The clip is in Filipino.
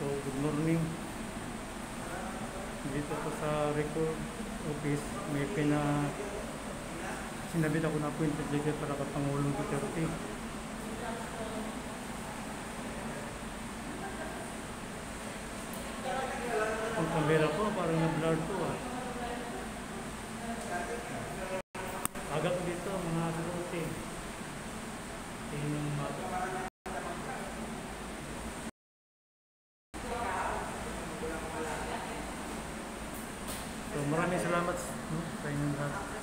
So, good morning. Dito po sa record office, may sinabit ako na appointment dito para kay Pangulong Duterte. Ang camera ko, parang na-blur to ah. Agad dito, mga security. Tingnan mo. So, maraming salamat sa inyong lahat.